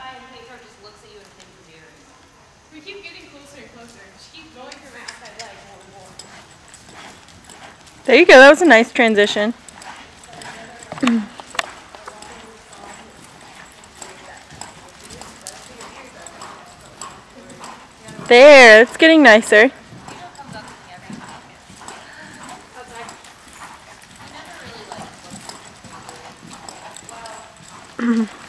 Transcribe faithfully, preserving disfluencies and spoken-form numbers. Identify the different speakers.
Speaker 1: by and Hagar just looks at you and thinks of ears.
Speaker 2: We keep getting closer and closer. She keeps going through my outside leg more and more.
Speaker 3: There you go. That was a nice transition. There, it's getting nicer.
Speaker 1: He never really likes